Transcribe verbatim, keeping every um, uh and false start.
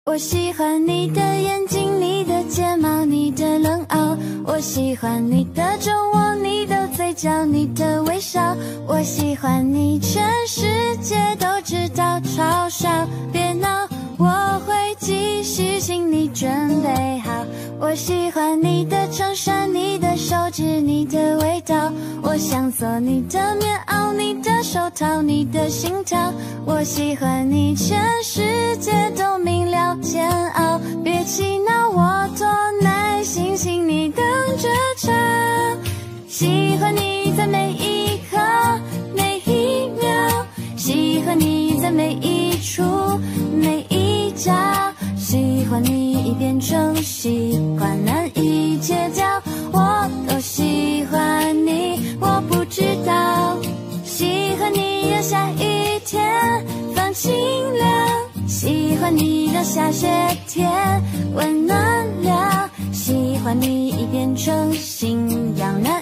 我喜欢你的眼睛，你的睫毛，你的冷傲。我喜欢你的酒窝，你的嘴角，你的微笑。我喜欢你，全世界都知道，嘲笑别闹，我会继续，请你准备好。我喜欢你的衬衫，你的手指，你的味道。我想做你的棉袄，你的手套，你的心跳。我喜欢你，全世界都明了煎熬，别气恼，我多耐心，请你等着瞧。喜欢你在每一刻每一秒，喜欢你在每一处每一角，喜欢你已变成习惯，难以戒掉。我都喜欢你，我不知道。喜欢你让下雨天放晴凉，喜欢你让下雪天温暖了，喜欢你已变成信仰，难